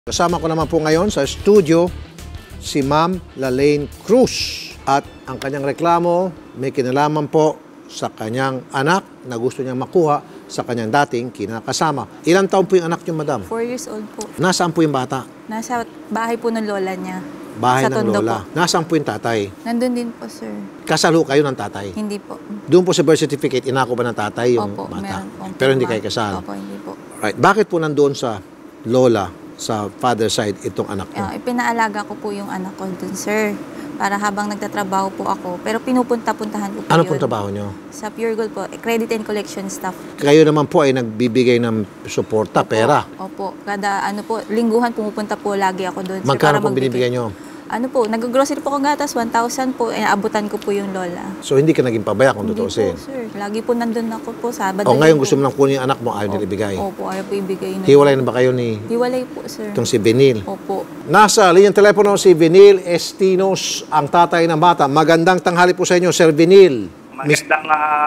Kasama ko naman po ngayon sa studio si Ma'am Lalaine Cruz. At ang kanyang reklamo may kinalaman po sa kanyang anak na gusto niyang makuha sa kanyang dating kinakasama. Ilang taon po yung anak niyo, madam? 4 years old po. Nasaan po yung bata? Nasa bahay po ng lola niya. Bahay sa ng Tondo lola. po. Nasaan po yung tatay? Nandun din po, sir. Kasal ho kayo ng tatay? Hindi po. Doon po sa birth certificate, inako ba ng tatay yung Opo, bata? meron po. Pero hindi kayo kasal? Opo, hindi po. Right. Bakit po nandoon sa lola, sa father side, itong anak niyo? Ipinaalaga ko po yung anak ko dun, sir. Para habang nagtatrabaho po ako. Pero pinupunta-puntahan ko po Ano yun. pong trabaho niyo? Sa Pure Gold po. Credit and collection staff. Kayo naman po ay nagbibigay ng suporta, pera. Opo. Kada lingguhan pumupunta po lagi ako doon. Magkano pong binibigay niyo? Nag-grocery po akong gatas, 1,000 po. Abutan ko po yung lola. So, hindi ka naging pabaya kung Hindi tutuusin? po, sir. Lagi po nandun ako po, Sabado. O ngayon gusto mo nang kunin yung anak mo, ayaw nila ibigay. Opo, ayaw po ibigay. Hiwalay na ba kayo ni Hiwalay po, sir. itong si Benil? Opo. Nasa linyang telepono si Benil Estinos, ang tatay ng bata. Magandang tanghali po sa inyo, Sir Benil. Magandang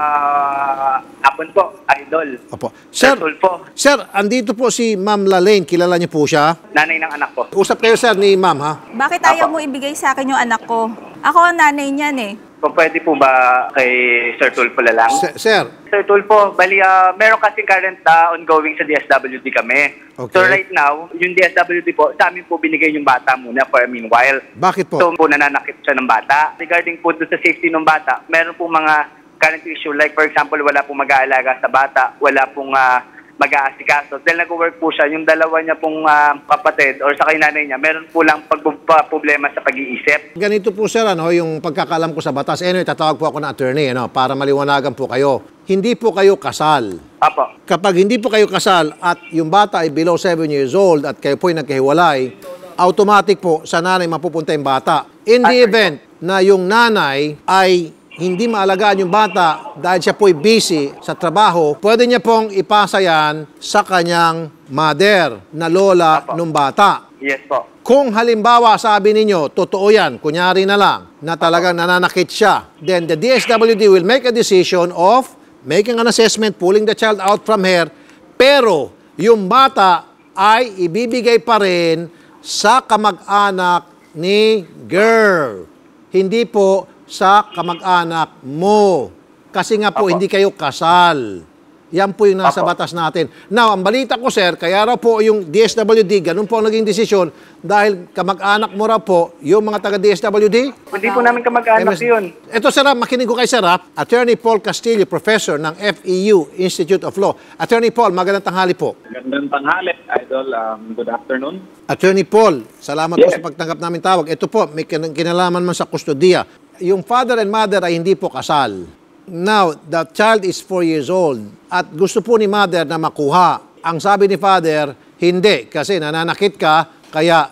hapon po, idol. Opo. Sir, po, sir, andito po si Ma'am Lalaine. Kilala niyo po siya? nanay ng anak ko. Usap kayo, sir, ni Ma'am, ha? Bakit ayaw mo ibigay sa akin yung anak ko? Ako ang nanay niyan eh. Kung pwede po ba kay Sir Tulfo lang? Sir, Sir Tulfo, bali meron kasing current ongoing sa DSWD kami. Okay. So right now, yung DSWD po, sa amin po binigay yung bata muna for a meanwhile. bakit po? So po nananakit siya ng bata. Regarding po doon sa safety ng bata, meron po mga current issue. Like for example, wala pong mag-aalaga sa bata, wala pong mag-aasikaso. Dahil nag-work po siya, yung dalawa niya pong kapatid or sa kay nanay niya, meron po lang problema sa pag-iisip. Ganito po, sir, yung pagkakalam ko sa batas. Anyway, tatawag po ako ng attorney, para maliwanagan po kayo. Hindi po kayo kasal. Apo. Kapag hindi po kayo kasal at yung bata ay below 7 years old at kayo po ay nagkahiwalay, automatic po sa nanay mapupunta yung bata. In the event na yung nanay ay hindi maalagaan yung bata dahil siya po'y busy sa trabaho, pwede niya pong ipasa yan sa kanyang mother na lola ng bata. Yes po. Kung halimbawa sabi ninyo, totoo yan, kunyari na lang, na talagang nananakit siya, then the DSWD will make a decision of making an assessment, pulling the child out from her, pero yung bata ay ibibigay pa rin sa kamag-anak ni girl. Hindi po sa kamag-anak mo. Kasi nga po, hindi kayo kasal. Yan po yung nasa batas natin. Now, ang balita ko, sir, kaya raw po yung DSWD, ganun po ang naging desisyon dahil kamag-anak mo raw po yung mga taga-DSWD? Hindi po namin kamag-anak yun. Ito, sir, makinig ko kay sir, Attorney Paul Castillo, Professor ng FEU, Institute of Law. Attorney Paul, magandang tanghali po. Magandang tanghali, Idol. Good afternoon. Attorney Paul, salamat po sa pagtanggap namin tawag. Ito po, may kinalaman man sa kustodiya. Yung father and mother ay hindi po kasal. Now, the child is 4 years old at gusto po ni mother na makuha. Ang sabi ni father, hindi kasi nananakit ka, kaya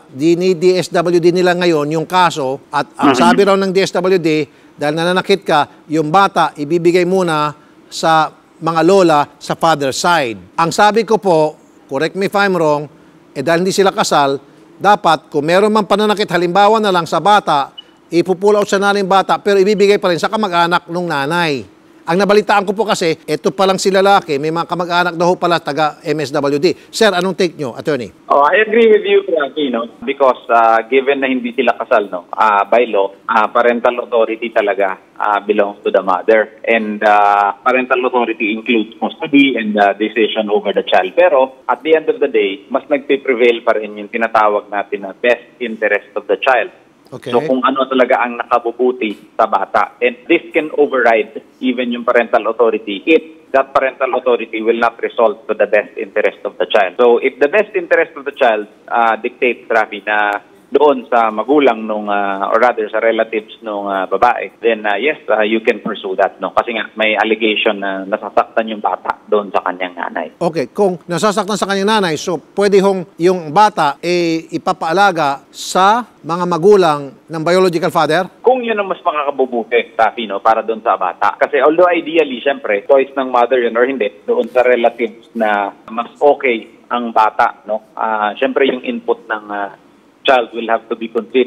DSWD nila ngayon yung kaso at ang sabi raw ng DSWD, dahil nananakit ka, yung bata ibibigay muna sa mga lola sa father side. Ang sabi ko po, correct me if I'm wrong, dahil hindi sila kasal, dapat kung meron man pananakit, halimbawa na lang sa bata, ipupull out sa nanay ng bata, pero ibibigay pa rin sa kamag-anak ng nanay. Ang nabalitaan ko po kasi, ito pa lang si lalaki, may mga kamag-anak daw pala taga MSWD. Sir, anong take nyo, attorney? I agree with you, because given na hindi sila kasal, by law, parental authority talaga belongs to the mother. And parental authority includes custody and decision over the child. Pero at the end of the day, mas nagpe-prevail pa rin yung tinatawag natin na best interest of the child. Okay. So kung ano talaga ang nakabubuti sa bata. And this can override even yung parental authority if that parental authority will not result to the best interest of the child. So if the best interest of the child dictates, Rafi, na doon sa magulang nung or rather sa relatives nung babae, then yes, you can pursue that, kasi nga may allegation na nasasaktan yung bata doon sa kanyang nanay. Okay, kung nasasaktan sa kanyang nanay, so pwede yung bata ipapaalaga sa mga magulang ng biological father? Kung yun ang mas makakabubuti, Rafi, para doon sa bata. Kasi although ideally, syempre, choice ng mother yun or hindi, doon sa relatives na mas okay ang bata, syempre yung input ng child will have to be considered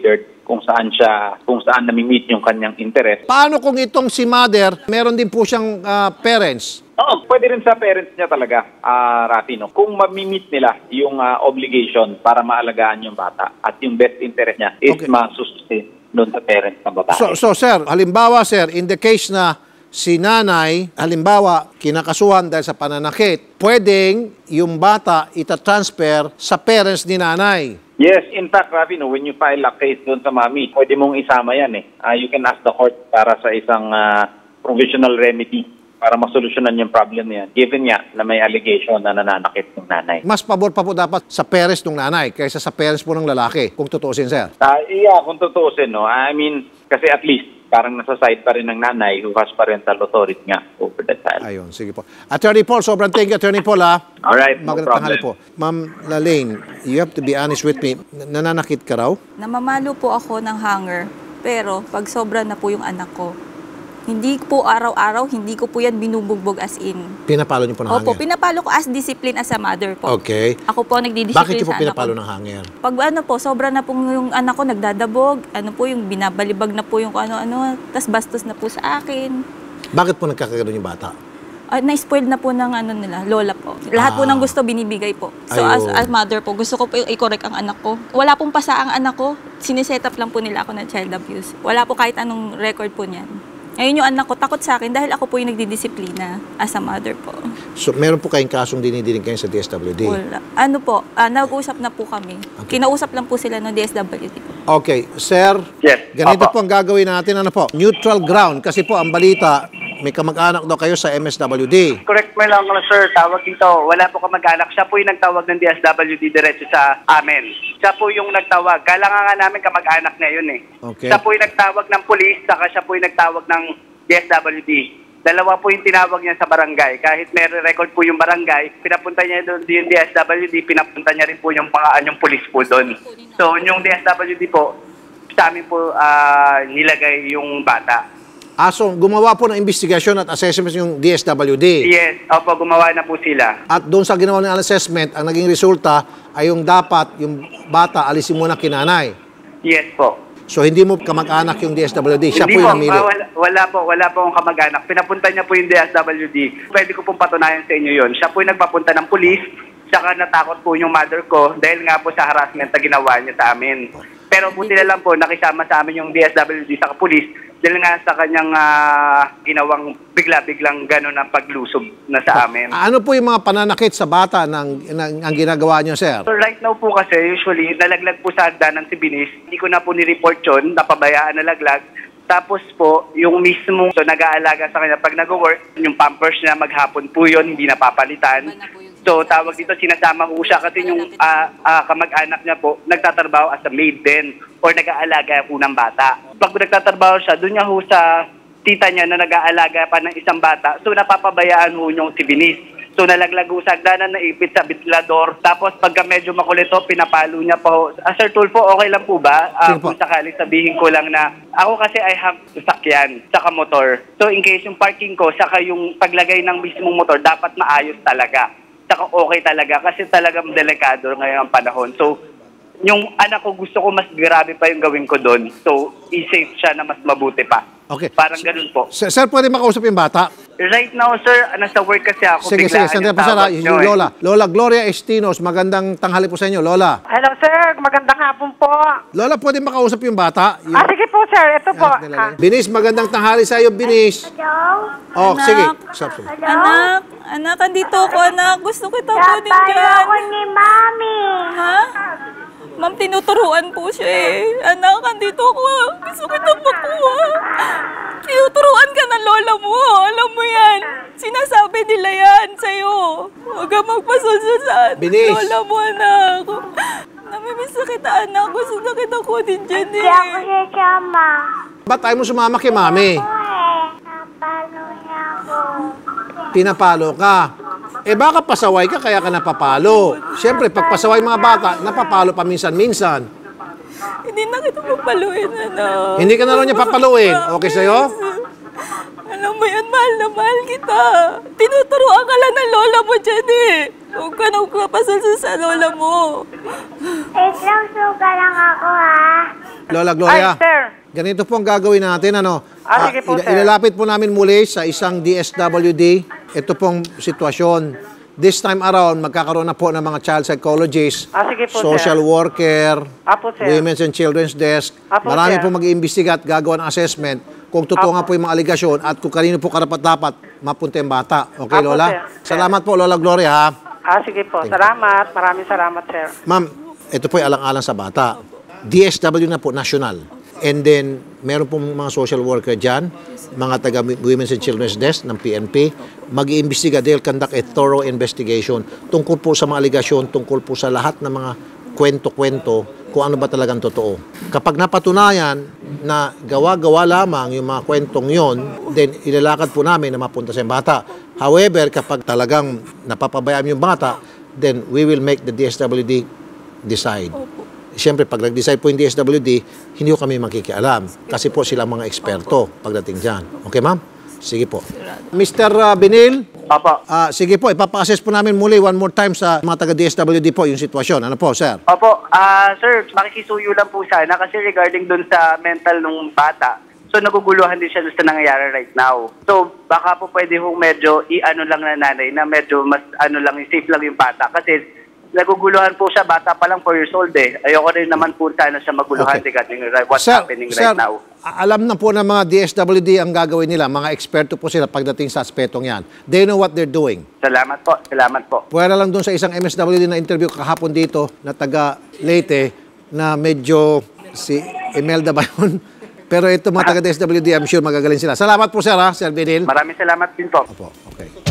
kung saan nami-meet yung kanyang interest. Paano kung itong si mother, meron din po siyang parents? Oo, pwede rin sa parents niya talaga, Rafi, no? Kung ma-meet nila yung obligation para maalagaan yung bata at yung best interest niya is masustain doon sa parents ng babae. So sir, halimbawa sir, in the case na si nanay, halimbawa, kinakasuhan dahil sa pananakit, pwedeng yung bata itatransfer sa parents ni nanay. Yes, in fact, Rafi, no, when you file a case doon sa mami, pwede mong isama yan eh. You can ask the court para sa isang provisional remedy para masolusyonan yung problem niya, given niya na may allegation na nananakit ng nanay. Mas pabor pa po dapat sa parents ng nanay kaysa sa parents po ng lalaki, kung tutuusin, sir. Yeah, kung tutuusin, no. I mean, kasi at least, parang nasa side pa rin ng nanay who has parental authority nga over the child. Ayun, sige po. Attorney Paul, sobrang thank you, Attorney Paul, ha? Alright, no Magandang tanghali problem. po. Ma'am Lalaine, you have to be honest with me. Nananakit ka raw? Namamalo po ako ng hanger, pero pag sobra na po yung anak ko, hindi po araw-araw, hindi ko po yan binubugbog as in. Pinapalo niyo po ng Opo, hanger? pinapalo ko as discipline as a mother po. Okay. Ako po nagdidiscipline Bakit niyo po sa anak pinapalo ko. ng hanger? Pag ano po, sobra na po yung anak ko nagdadabog, ano po yung binabalibag na po yung ano-ano, tas bastos na po sa akin. Bakit po nagkakagano yung bata? Na-spoiled na po ng ano nila, lola po. Lahat po ng gusto binibigay po. So Ayun. as mother po, gusto ko po i-correct ang anak ko. Wala pong pasa ang anak ko. Siniset up lang po nila ako ng child abuse. Wala po kahit anong record po niyan. Ngayon yung anak ko takot sa akin dahil ako po yung nagdidisiplina as a mother po. So, meron po kayong kasong dinidinig kayo sa DSWD? Wala. Ano po, nag-usap na po kami. Okay. Kinausap lang po sila ng DSWD po. Okay, sir, Yes, ganito opo. po ang gagawin natin. Ano po? Neutral ground. Kasi po, ang balita, may kamag-anak daw kayo sa MSWD. Correct mo lang, sir. Tawag dito. Wala po kamag-anak. Siya po yung nagtawag ng DSWD diretso sa amin. Siya po yung nagtawag. Kailangan nga namin kamag-anak na yun eh. Okay. Siya po yung nagtawag ng police, saka siya po yung nagtawag ng DSWD. Dalawa po yung tinawag niya sa barangay. Kahit may record po yung barangay, pinapunta niya doon yung DSWD, pinapunta niya rin po yung mga anyong police po doon. So, yung DSWD po, sa amin po nilagay yung bata. So, gumawa po ng investigasyon at assessment yung DSWD. Yes, opo, gumawa na po sila. At doon sa ginawa ng assessment, ang naging resulta ay yung dapat, yung bata, alisin muna kinanay. Yes po. So, hindi mo kamag-anak yung DSWD. Siya Hindi po yung namili. wala po akong kamag-anak. Pinapunta niya po yung DSWD. Pwede ko pong patunayan sa inyo yon. Siya po yung nagpapunta ng pulis, saka natakot po yung mother ko dahil nga po sa harassment na ginawa niya sa amin. Pero buti na lang po, nakisama sa amin yung DSWD sa pulis dahil nga sa kanyang ginawang bigla-biglang gano'n ang paglusob na sa amin. Ano po yung mga pananakit sa bata ang ginagawa niyo, sir? So right now po kasi, usually, nalaglag po sa hagdanan si Binis. Hindi ko na po ni-report yun, napabayaan nalaglag. Tapos po, yung mismo nag-aalaga sa kanya pag nag-work, yung pampers niya maghapon po yun, hindi napapalitan. So tawag dito, sinasama ko siya kasi yung kamag-anak niya po, nagtatrabaho as a maid din or nag-aalaga po ng bata. Pag nagtatrabaho siya, doon niya ho sa tita niya na nag-aalaga pa ng isang bata, so napapabayaan ho yung si Binis. So nalaglag ho sa hagdanan, naipit sa ventilador. Tapos pagka medyo makulito, pinapalo niya pa ho. Sir Tulfo, okay lang po ba? Kung sakali sabihin ko lang na ako kasi I have sasakyan, saka motor. So in case yung parking ko, saka yung paglagay ng mismong motor, dapat maayos talaga. Saka okay talaga kasi talagang delikado ngayon ang panahon. So yung anak ko, gusto ko mas grabe pa yung gawin ko doon. So i-safe siya na mas mabuti pa. Okay. Parang ganun po. Sir, pwede makausap yung bata? Right now, sir, nasa work kasi ako. Sige, sandali po, sir. Yung Lola. Lola Gloria Estinos, magandang tanghali po sa inyo, Lola. Hello, sir. Magandang hapon po. Lola, pwede makausap yung bata? Yung Sige po, sir. Ito po. anak nila. Binis, magandang tanghali sa iyo, Binis. Oh, Anak. sige. Sorry. Anak, andito ako, anak. Gusto kita kunin dyan. ni Mami. Ha? Ma'am, tinuturuan po siya eh. Anak, andito ako. Gusto kita makuha. Tinuturuan ka ng lola mo. Alam mo yan. Sinasabi nila yan sa'yo. Huwag ka magpasunod sa Binis. lola mo, anak. Namimiss na kita, anak. Gusto na kita kunin dyan eh. sasama. Ba't ayaw mo sumama kay mami? Napalo niya ako. Pinapalo ka. Eh baka pasaway ka kaya ka napapalo. Siyempre, pag pasaway mga bata, napapalo pa minsan-minsan. Hindi na kita papaluin, anak. Hindi ka na rin niya papaluin. Okay sa'yo? Alam mo yan, mahal na mahal kita. Tinuturuan ka lang ng lola mo dyan eh. Huwag ka na papasunod sa lola mo. Lang suga lang ako, ha? Lola Gloria. Ay, sir. Ganito po ang gagawin natin. Sige po, sir. Ilalapit po namin muli sa isang DSWD. Ito pong sitwasyon. This time around, magkakaroon na po ng mga child psychologists, Sige po, social sir. worker, Apo, sir. women's and children's desk. Apo, Marami sir. po mag-iimbestiga at gagawa ng assessment kung totoo nga po yung mga aligasyon at kung kanino po karapat-dapat mapunta yung bata. Okay, Apo, Lola? sir. Salamat po, Lola Gloria, ha? Sige po. Salamat. Maraming salamat, sir. Ma'am, ito po ay alang-alang sa bata. DSW na po, national. And then, meron pong mga social worker dyan, mga taga Women's and Children's Desk ng PNP, mag-iimbestiga, they'll conduct a thorough investigation tungkol po sa mga aligasyon, tungkol po sa lahat ng mga kwento-kwento kung ano ba talagang totoo. Kapag napatunayan na gawa-gawa lamang yung mga kwentong yon, then ilalakad po namin na mapunta sa bata. However, kapag talagang napapabayaan yung bata, then we will make the DSWD decide. Siyempre, pag nag-decide po yung DSWD, hindi ko kami makikialam. Kasi po sila mga eksperto pagdating dyan. Okay, ma'am? Sige po. Mr. Binil, Opo. sige po, ipapa-assess po namin muli one more time sa mga taga-DSWD po yung sitwasyon. Ano po, sir? Opo, sir, makikisuyo lang po sana kasi regarding dun sa mental nung bata, so naguguluhan din siya dun sa nangyayari right now. So baka po pwede hong medyo i-ano lang na nanay na medyo mas ano lang, safe lang yung bata kasi naguguluhan po siya, bata pa lang 4 years old eh. Ayoko rin naman po sana siya maguluhan regarding what's happening right now. Alam na po ng mga DSWD ang gagawin nila. Mga eksperto po sila pagdating sa aspetong yan. They know what they're doing. Salamat po, salamat po. Pwera lang doon sa isang MSWD na interview kahapon dito na taga Leyte na medyo si Imelda ba yun? Pero ito mga taga DSWD, I'm sure magagaling sila. Salamat po, sir, ha, Sir Binil. Maraming salamat din po. Opo, okay.